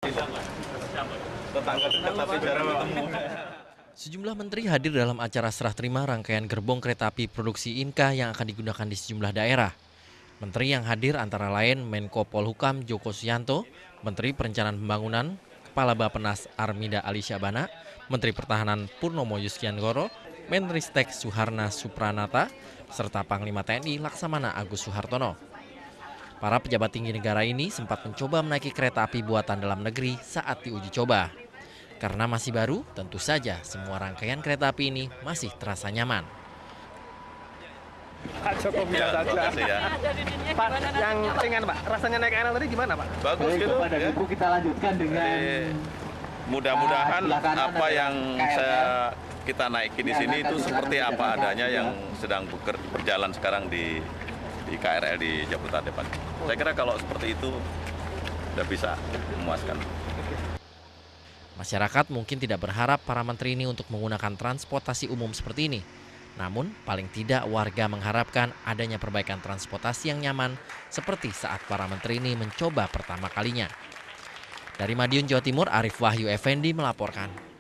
Sejumlah menteri hadir dalam acara serah terima rangkaian gerbong kereta api produksi Inka yang akan digunakan di sejumlah daerah. Menteri yang hadir antara lain Menko Polhukam Joko Suyanto, Menteri Perencanaan Pembangunan, Kepala Bappenas Armida Ali Syabana, Menteri Pertahanan Purnomo Yustianggoro, Menristek Suharna Supranata, serta Panglima TNI Laksamana Agus Suhartono. Para pejabat tinggi negara ini sempat mencoba menaiki kereta api buatan dalam negeri saat diuji coba. Karena masih baru, tentu saja semua rangkaian kereta api ini masih terasa nyaman. Pak Jokowi saja. Ya. Pak, yang ringan Pak, rasanya naik KRL tadi gimana Pak? Bagus gitu. Ya. Kita lanjutkan dengan Mudah-mudahan apa yang kita naikin di sini itu seperti apa adanya yang sedang berjalan sekarang di KRL di Jabodetabek. Saya kira kalau seperti itu sudah bisa memuaskan. Masyarakat mungkin tidak berharap para menteri ini untuk menggunakan transportasi umum seperti ini. Namun, paling tidak warga mengharapkan adanya perbaikan transportasi yang nyaman seperti saat para menteri ini mencoba pertama kalinya. Dari Madiun, Jawa Timur, Arif Wahyu Effendi melaporkan.